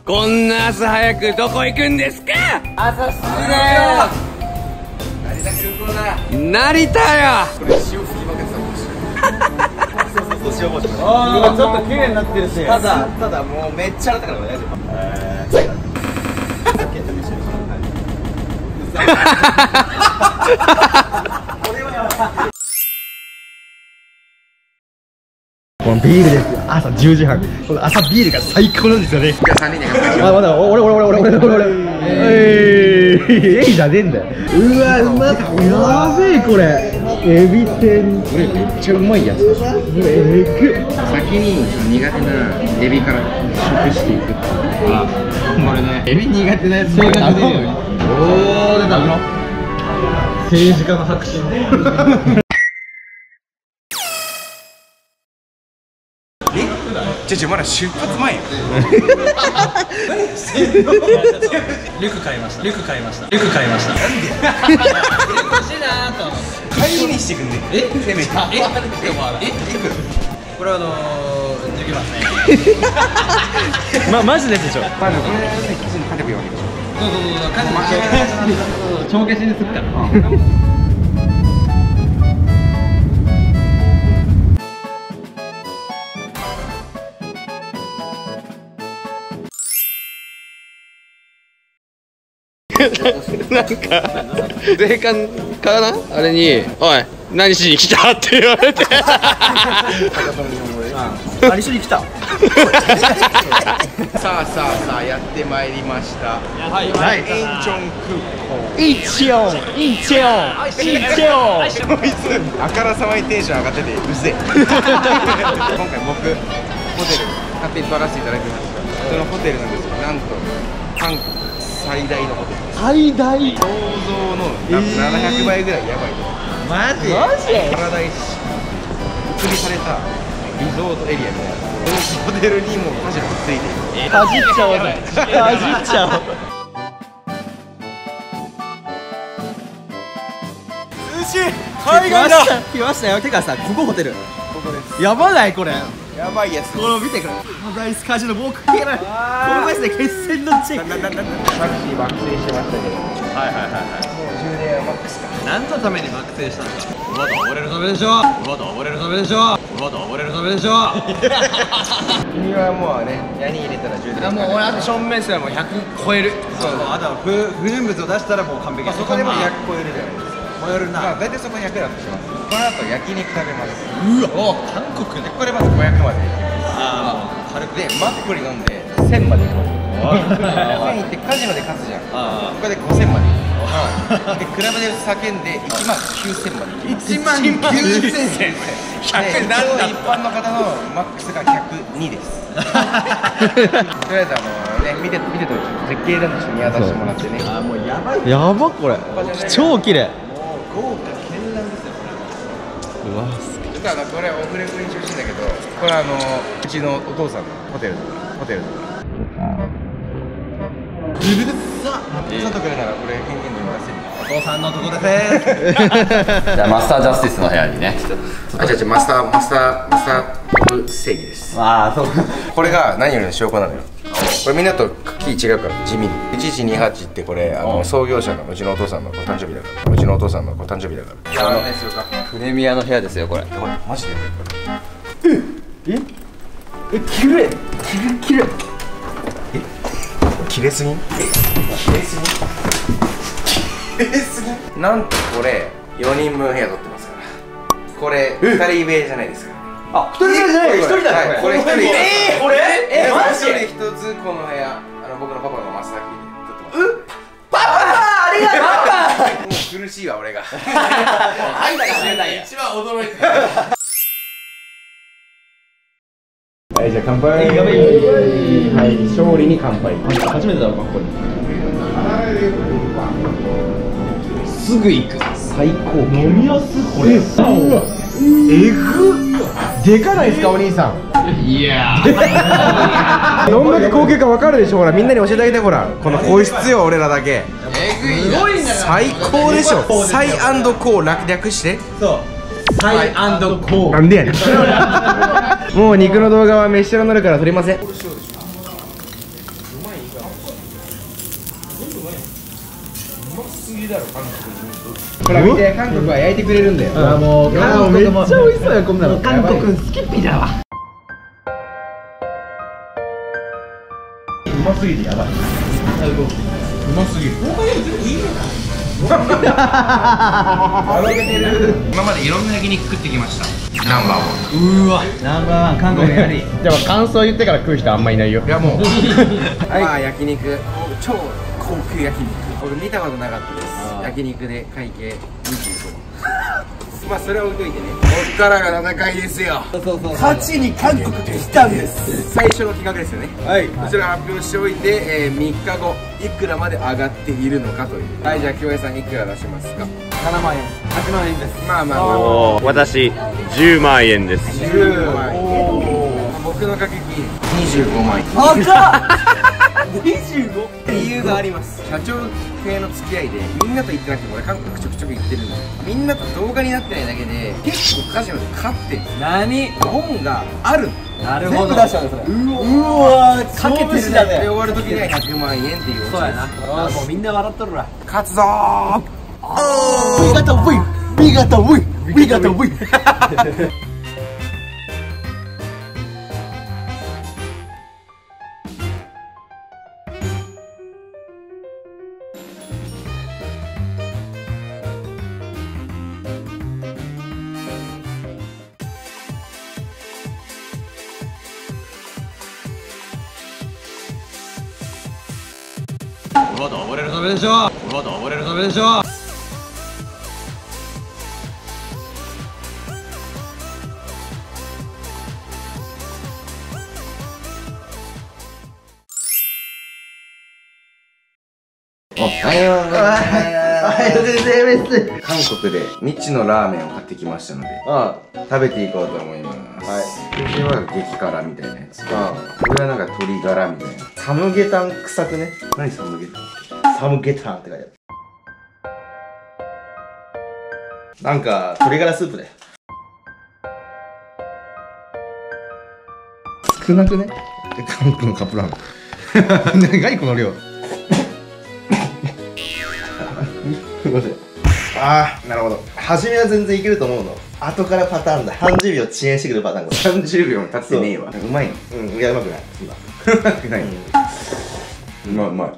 こんな朝早くどこ行くんですか。 朝7時だよ。成田空港だ。成田よ。これ塩振りまけてた。そう塩干し。ああ、ちょっと綺麗になってるし。ただもうめっちゃ洗ったから大丈夫。これはやばい。このビールですよ。朝10時半。この朝ビールが最高なんですよね。じゃあ3人で乾杯。あ、まだ俺。じゃねえんだよ。うわ、うまっ。やべえこれ。エビ天。これめっちゃうまいやつ。これ先に苦手なエビから食していく。あ、これね。エビ苦手なやつ。性格出るよね。おお、出たの。政治家の拍手。まだ出発前よ。 リュック買いました。なんで欲しいなと。 買いにしてくんね。せめて。 これできますね。 マジででしょ。 まずこれでキッチンに勝てばいいわけでしょ。 帳消しにするから。 なんか税関かなあれに「おい何しに来た?」って言われてあ、一緒に来た。さあやってまいりました。はい、インチョン空港。こいつあからさまにテンション上がっててうぜえ。今回僕ホテル勝手に取らせていただきました。そのホテルなんですけど、なんと韓国最大のホテル。最大？想像の700倍ぐらいやばい。マジ？パラダイス移りされたリゾートエリアみたいな。このホテルにもカジノがついている。かじっちゃおうぜ。かじっちゃおう。涼しい。海外だ。来ましたよ。てかさ、ここホテル。ここです。やばないこれ。やばいやつ。この見てくれ。パラダイスカジノもうかけない。この前で決戦の地。タクシー爆睡してましたけど。はい。もう充電はマックスか。何のために爆睡したんですか。馬と溺れるためでしょ。君はもうね、矢に入れたら充電。もう俺あと正面すらもう100超える。そう。あとは不純物を出したらもう完璧。そこでも100超えるじゃないですか。超えるな。大体そこ100だとします。この後焼肉食べます。うわ、韓国でこれまず500まで。ああ、軽くでマッコリ飲んで1000までいきます。1000いってカジノで勝つじゃん。ここで5000までいく。でクラブで叫んで1万9000までいきます。1万9000。100なんだ。一般の方のマックスが102です。とりあえずね、見てと絶景でも見渡してもらってね。あ、もうやばい。やばこれ。超綺麗。豪華絢爛ですよこれ。うわ、ちょっとこれオフレコにしてほしいんだけど、これうちのお父さんのホテルうるさっ。ちょっとくれならこれ変幻に出せる。お父さんのとこです。 じゃあマスタージャスティスの部屋にね。 あ、違うマスターオブ正義です。ああ、そう。これが何よりの証拠なのよ。これみんなとキー違うから地味に。1128ってこれ創業者のうちのお父さんの誕生日だから。 プレミアの部屋ですよこれ。 これマジできれい。切れすぎなんとこれ4人分部屋取ってますから。これ2人部屋じゃないですか。あ、2人部屋じゃない。1人だねこれ。1人。これマジで1つこの部屋僕のパパのマスターキーで取ってます。パパありがとう。パパもう苦しいわ俺が。あいつ知れないや。一番驚いてる。はい、じゃあ乾杯。はい、勝利に乾杯。初めてだろ、ここに。すぐ行く。最高。飲みやすこれ。えぐ。でかないですか、お兄さん。いや。どんだけ高級かわかるでしょ。ほら、みんなに教えてあげて、ほら。この個室よ、俺らだけ。えぐいな。最高でしょ。サイ&コー略して。そう。サイ&コー。なんでやねん。もう肉の動画は飯テロになるから撮りません。うまいよ。 ほら見て、韓国は焼いてくれるんだよ。もう韓国もめっちゃ美味しそうやこんなの。韓国好きっぴだわ。うますぎてやばい。うますぎる。 今までいろんな焼肉食ってきました。ナンバーワン。うわ、ナンバーワン韓国やり。 でも感想言ってから食う人あんまいないよ。 いやもうまあ焼肉、超高級焼肉。僕見たことなかったです。焼肉で会計25万。まあそれは置いといてね。こっからが戦いですよ。勝ちに韓国で来たんです。最初の企画ですよね。はい。こちら発表しておいて、3日後いくらまで上がっているのかという。はい、じゃあ京平さんいくら出しますか。7万円、8万円です。まあまあまあ。 私10万円です。 10万円。僕の掛け金25万円。25？ 理由があります。社長系の付き合いでみんなと行ってなくても俺韓国ちょくちょく行ってるんで、みんなと動画になってないだけで結構カジノで勝ってる。何？本がある。なるほど。全部出しちゃうそれ。うわー、かけてるね。で終わる時には100万円っていう。そうやな。もうみんな笑っとるわ。勝つぞー。We got the win. We got the win. We got the win. この後溺れるためでしょ。この後溺れるためでしょ。 韓国で未知のラーメンを買ってきましたので、食べていこうと思います。はい。これは激辛みたいなやつ。これはなんか鶏ガラみたいな。サムゲタン臭くね。何サムゲタンって。サムゲタンって書いてある。なんか鶏ガラスープだよ。少なくね。韓国のカップラーメン。何この量。すいません。ああ、なるほど。初めは全然いけると思うの。後からパターンだ。30秒遅延してくるパターンが。30秒も経ってねえわ。うまいの。うん、いや、うまくない。今。うまくない。うまい、うまい。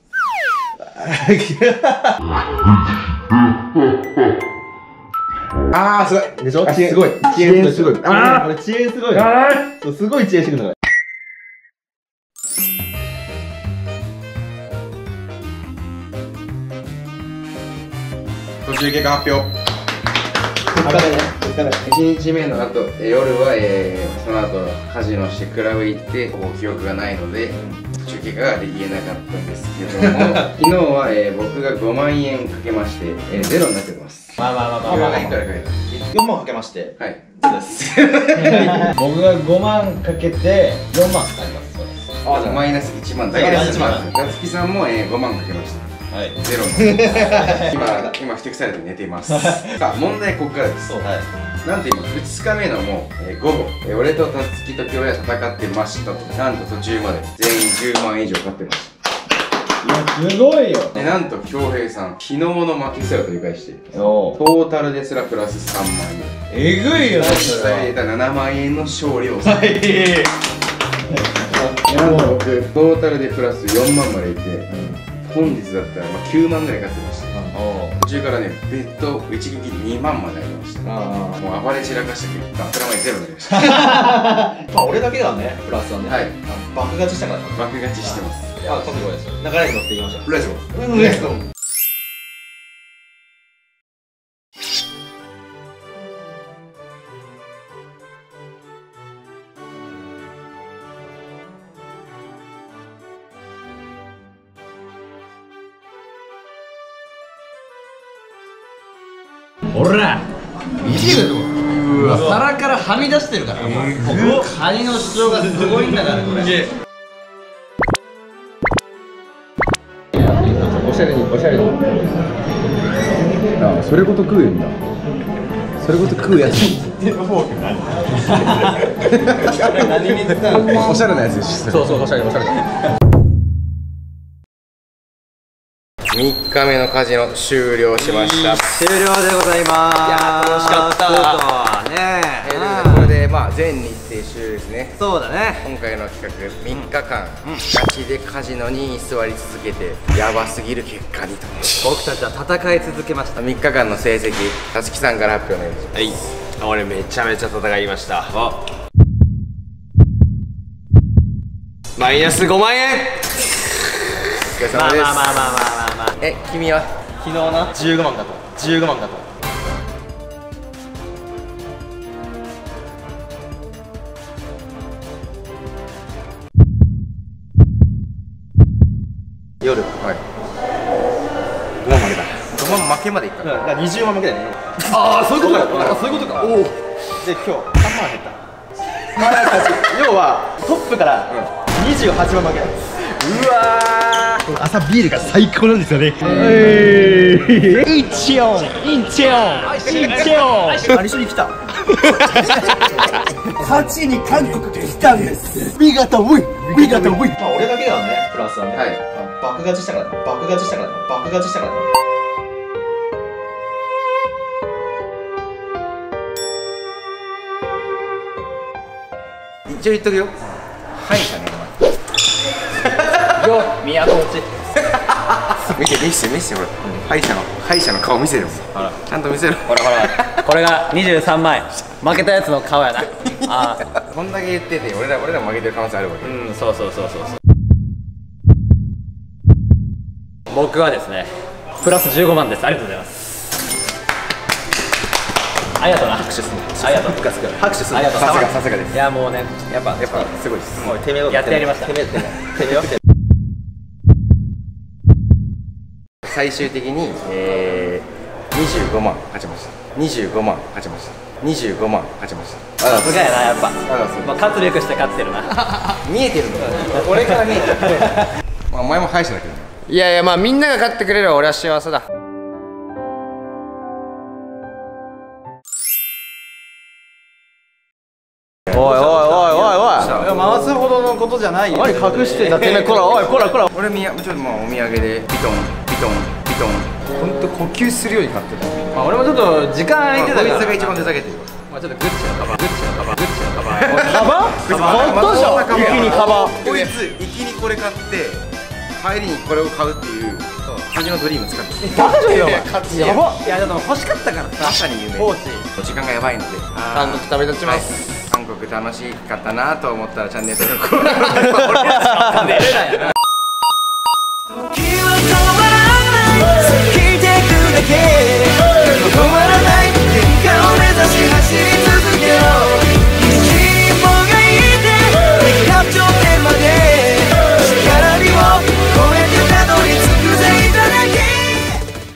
ああ、すごい。でしょ？すごい。遅延すごい。ああ、これ遅延すごい。そう、すごい遅延してくるのが。途中経過発表。1日目の後、夜は、その後カジノしてクラブ行ってほぼ記憶がないので、途中経過ができなかったんですけども、昨日は、僕が5万円かけまして、ゼロになってます。まあいくらかけた？4万かけまして、はい、そうです。僕が5万かけて4万かかります。そうです。あ、じゃあマイナス1万だけです。夏希さんも、5万かけました。はい、ゼロの今ふてくされて寝ています。さあ問題ここからです。なんと今2日目のもう、午後、俺とたつきと京平戦ってましたと。なんと途中まで全員10万以上勝ってました。いやすごいよ。でなんと京平さん昨日の負けすら取り返してトータルですらプラス3万円。えぐいよね。実際得た7万円の勝利を収めて、なんと僕トータルでプラス4万までいって、本日だったら9万ぐらい買ってました。途中からね、別途一撃2万までありました。もう暴れ散らかした結果、頭にゼロになりました。まあ俺だけがね、プラスはね、爆勝ちしたから。爆勝ちしてます。あ、とんでもないですよ。流れに乗っていきましょう。レッツゴー。レッツゴー。 ほら見てるよ。皿からはみ出してるから。カニの主張がすごいんだからこれ。 おしゃれにおしゃれに。あ、それごと食うんだ。それごと食うやつ。何に使う？おしゃれなやつです。そうそう、おしゃれおしゃれ。 3日目のカジノ終了しました。 終了でございます。いや楽しかったね。 これでまあ全日程終了ですね。 そうだね。 今回の企画3日間ガチでカジノに居座り続けてやばすぎる結果にと。 僕たちは戦い続けました。 3日間の成績、たつきさんから発表お願いします。 はい、俺めちゃめちゃ戦いました。マイナス5万円。 お疲れ様です。 まあ。 君は昨日な15万だと。15万だと。夜。 はい。5万負けた。5万負けまでいった。 だから20万負けだよね。ああ、そういうことか。そういうことか。おお。で今日3万減った。要はトップから28万負け。うわー。朝ビールが最高なんですよね。インチョン、インチョン、インチョン。一緒に来た。勝ちに韓国来たんです。We got a win, we got a win。まあ俺だけだね。プラスはね。はい。爆勝ちしたから。爆勝ちしたから。爆勝ちしたから。 一応言っとくよ。歯医者ね。 よ、宮古内。 見せほら。歯医者の顔見せる。ちゃんと見せる。 ほら。これが23枚。負けたやつの顔やな。ああ。 こんだけ言ってて、俺らも負けてる可能性あるわけ。 うん、そう。僕はですね、プラス15万です。ありがとうございます。ありがとうな。拍手する。ありがとう。拍手する。ありがとう。 さすがです。 いやもうね、やっぱすごいです。 もうてめえやってやりました。てめえよ。 最終的に25万勝ちました。25万勝ちました。25万勝ちました。 さすがやな、やっぱ。まあ勝つべくして勝ってるな。 見えてるの。俺から見えてる。お前も歯医者だけどね。 いやいや、まあみんなが勝ってくれれば俺は幸せだ。 おい。回すほどのことじゃないよ。何隠してんだてめえ。こら。 俺ちょっとまあお土産でビトン。本当呼吸するように買ってた。 まあ俺もちょっと時間空いてたから。 こいつが一番ふざけてる。 まあちょっとグッチのカバン。カバン？買ったじゃん。一気にカバン。 こいつ一気にこれ買って帰りにこれを買うっていうカジノドリーム使ってる。 大丈夫よ。やば。いやでも欲しかったからさ。 まさに夢。時間がやばいので韓国食べ立ちます。 韓国楽しかったなと思ったらチャンネル登録。 寝れないやな。 時は止まらない。過ぎてくだけ